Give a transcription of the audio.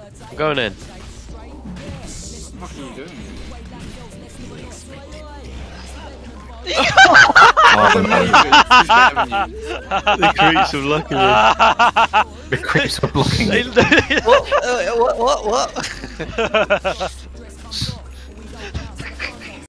I'm going in. What are you doing? Oh, no. He's better than you. The creeps are blocking me. The creeps are blocking you. What?